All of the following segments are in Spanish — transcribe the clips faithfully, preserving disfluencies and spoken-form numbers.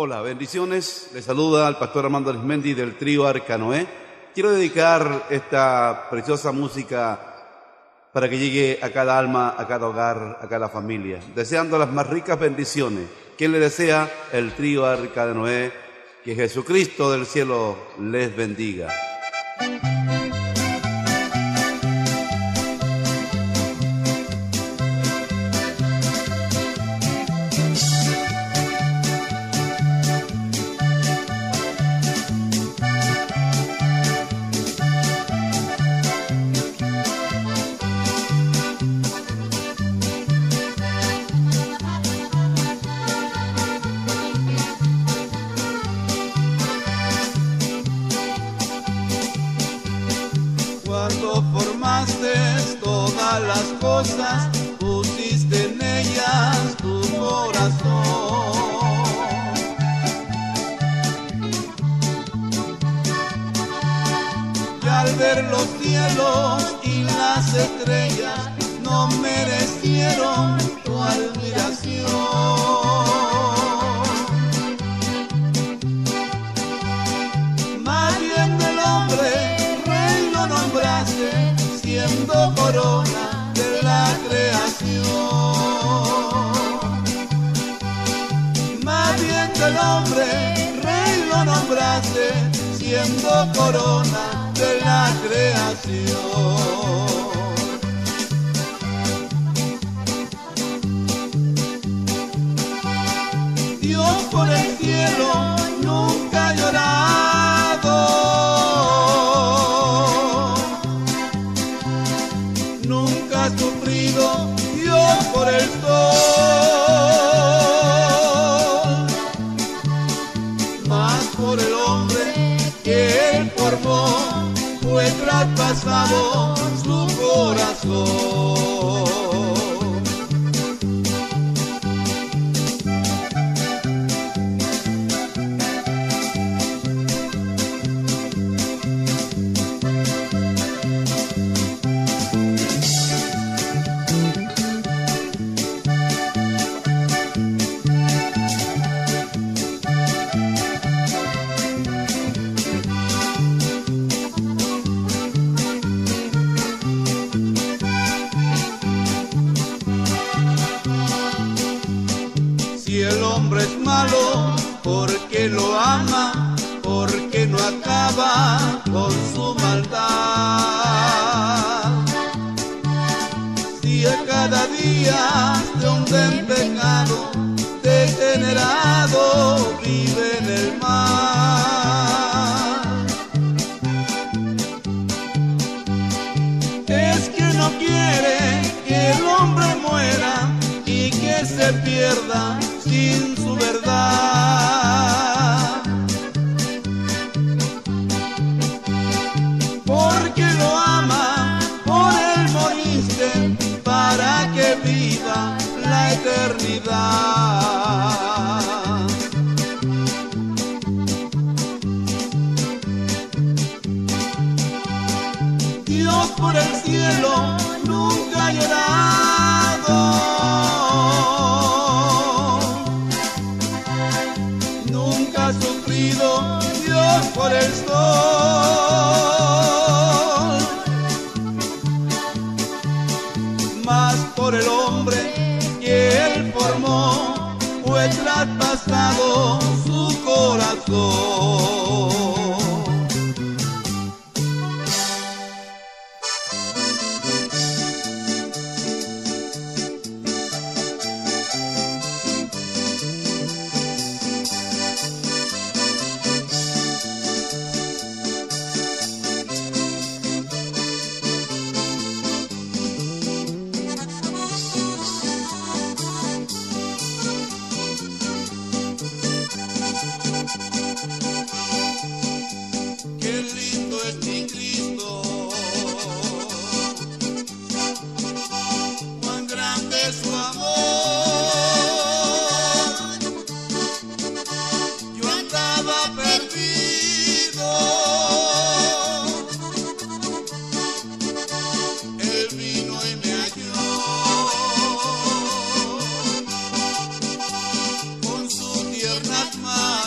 Hola, bendiciones. Les saluda el pastor Armando Arismendi del trío Arca Noé. Quiero dedicar esta preciosa música para que llegue a cada alma, a cada hogar, a cada familia, deseando las más ricas bendiciones. ¿Quién le desea? El trío Arca de Noé. Que Jesucristo del cielo les bendiga. Cuando formaste todas las cosas, pusiste en ellas tu corazón. Y al ver los cielos y las estrellas, no merecieron tu admiración. Más bien del hombre siendo corona de la creación. Más bien del hombre, rey lo nombraste, siendo corona de la creación. Dios por el cielo nunca ha llorado, nunca ha sufrido Dios por el sol, más por el hombre que él formó, fue traspasado su corazón. Si el hombre es malo, porque lo ama, porque no acaba con su maldad. Si a cada día se hunde en pecado, degenerado vive en el mal. Es que no quiere que el hombre muera y que se pierda sin su verdad, porque lo ama, por él moriste, para que viva la eternidad. Dios por el cielo nunca ha llorado, nunca ha sufrido Dios por el sol, más por el hombre que él formó, fue traspasado su corazón. Con su tiernas manos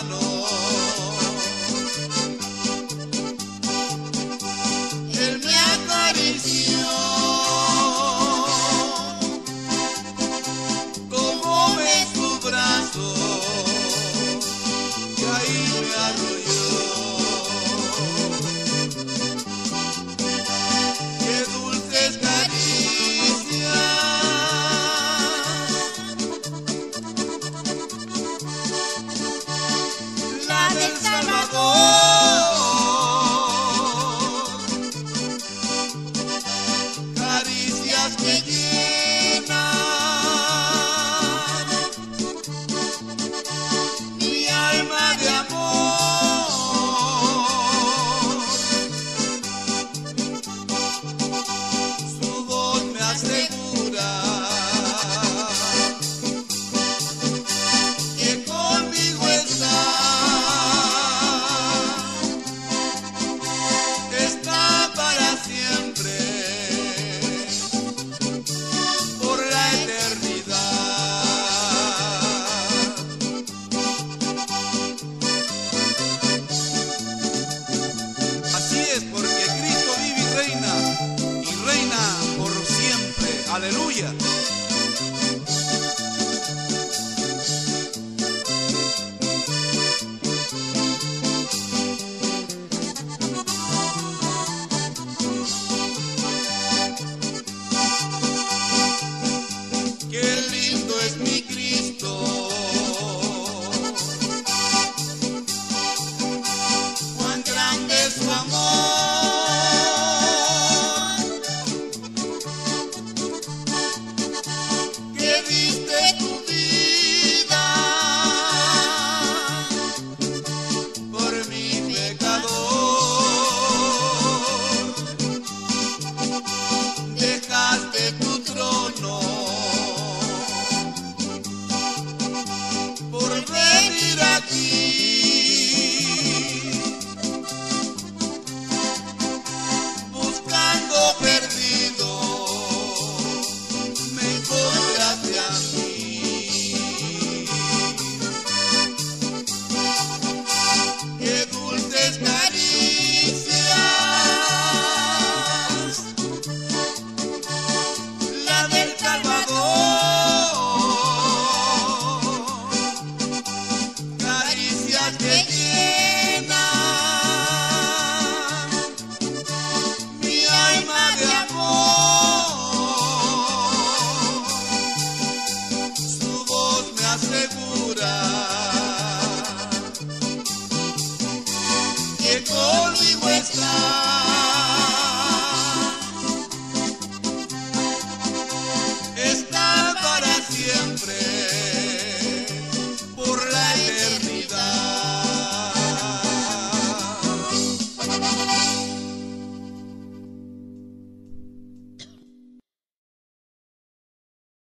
que